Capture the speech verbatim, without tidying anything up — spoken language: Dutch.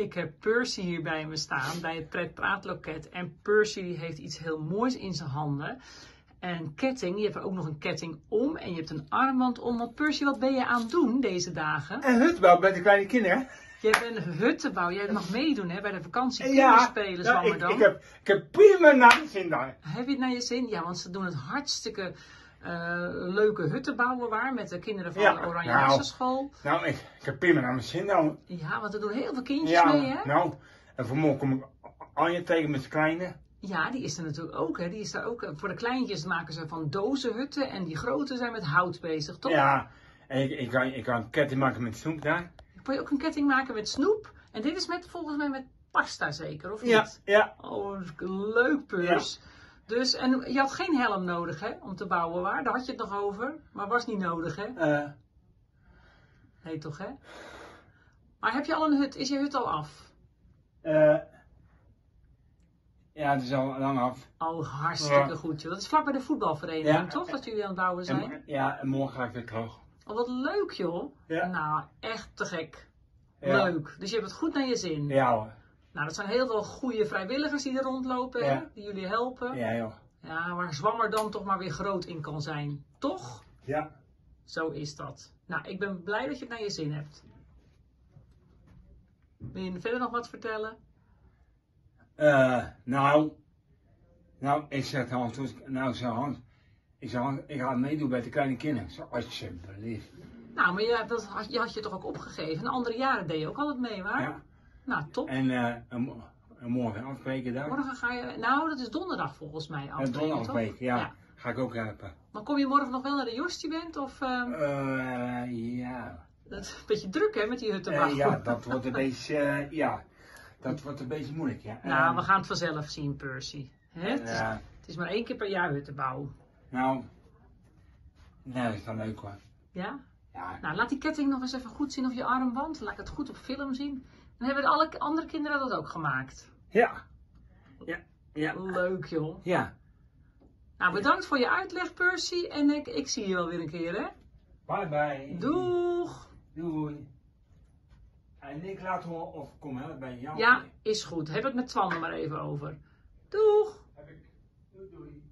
Ik heb Percy hier bij me staan, bij het Pret-Praat-loket. En Percy heeft iets heel moois in zijn handen. En ketting, je hebt ook nog een ketting om en je hebt een armband om. Want Percy, wat ben je aan het doen deze dagen? En hutbouw bij de kleine kinderen. Jij bent huttebouw, jij mag meedoen hè, bij de vakantie Ja, kinderspelen ja, ik, Zwammerdam. ik, heb, ik heb prima naar de zin daar. Heb je het naar je zin? Ja, want ze doen het hartstikke uh, leuke huttenbouwen waar met de kinderen van Ja, de Oranje nou, Hersenschool. Nou, ik, ik heb prima naar mijn zin nou. Ja, want er doen heel veel kindjes Ja, mee hè? nou, en vanmorgen kom ik Anje tegen met z'n kleine. Ja, die is er natuurlijk ook hè. Die is er ook. Voor de kleintjes maken ze van dozenhutten en die grote zijn met hout bezig, toch? Ja, en ik, ik, kan, ik kan een ketting maken met snoep daar. Kun je ook een ketting maken met snoep? En dit is met, volgens mij met pasta zeker, of niet? Ja, ja. Oh, leuk Peurs. Ja. Dus, en je had geen helm nodig hè, om te bouwen waar? Daar had je het nog over, maar was niet nodig hè? Uh, nee toch hè? Maar heb je al een hut? Is je hut al af? Uh, ja, het is al lang af. Oh, hartstikke ja. goed joh. Dat is vlak bij de voetbalvereniging, ja. toch? Dat jullie aan het bouwen zijn? En, ja, en morgen ga ik weer terug. Oh, wat leuk joh. Ja. Nou, echt te gek. Ja. Leuk. Dus je hebt het goed naar je zin. Ja hoor. Nou, dat zijn heel veel goede vrijwilligers die er rondlopen, ja. hè? Die jullie helpen. Ja joh. Ja, waar Zwammerdam toch maar weer groot in kan zijn. Toch? Ja. Zo is dat. Nou, ik ben blij dat je het naar je zin hebt. Wil je verder nog wat vertellen? Uh, nou, nou, ik zeg dan, nou zo Hans, ik zeg Hans, ik ga meedoen bij de kleine kinderen. Zo, alsjeblieft. Nou, maar je, dat had, je had je toch ook opgegeven? De andere jaren deed je ook altijd mee, waar? Ja. Nou, top. En, uh, en, en morgen afspreken daar. Morgen ga je, nou dat is donderdag volgens mij afspreken, ja, donderdag afspreken, ja. ja. Ga ik ook helpen. Maar kom je morgen nog wel naar de Jostie-band of? Uh... Uh, ja. Dat is een beetje druk hè, met die huttenbouw. Uh, ja, dat wordt een beetje, uh, ja. Dat wordt een beetje moeilijk, ja. Nou, um, we gaan het vanzelf zien, Percy. Hè? Het, is, uh, het is maar één keer per jaar huttenbouw. Nou, nee, dat is wel leuk hoor. Ja? Ja. Nou, laat die ketting nog eens even goed zien op je armband. Laat ik het goed op film zien. Dan hebben alle andere kinderen dat ook gemaakt. Ja. Ja. Ja. Leuk joh. Ja. Nou, bedankt voor je uitleg, Percy. En ik, ik zie je wel weer een keer, hè? Bye bye. Doeg. Doei. En ik laat horen of ik kom helpen bij jou. Ja, is goed. Heb het met Twan er maar even over. Doeg. Heb ik. Doei doei.